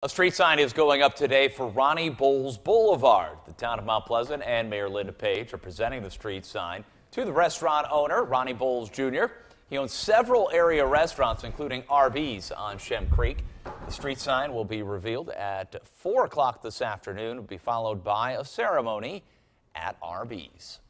A street sign is going up today for Ronnie Boals Boulevard. The town of Mount Pleasant and Mayor Linda Page are presenting the street sign to the restaurant owner, Ronnie Boals Jr. He owns several area restaurants, including Arby's on Shem Creek. The street sign will be revealed at 4 o'clock this afternoon. It will be followed by a ceremony at Arby's.